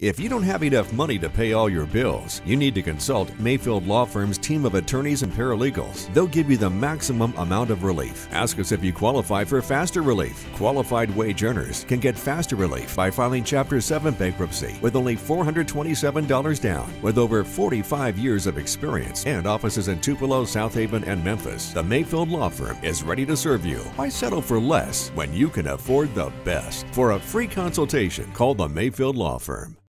If you don't have enough money to pay all your bills, you need to consult Mayfield Law Firm's team of attorneys and paralegals. They'll give you the maximum amount of relief. Ask us if you qualify for faster relief. Qualified wage earners can get faster relief by filing Chapter 7 bankruptcy with only $427 down. With over 45 years of experience and offices in Tupelo, South Haven, and Memphis, the Mayfield Law Firm is ready to serve you. Why settle for less when you can afford the best? For a free consultation, call the Mayfield Law Firm.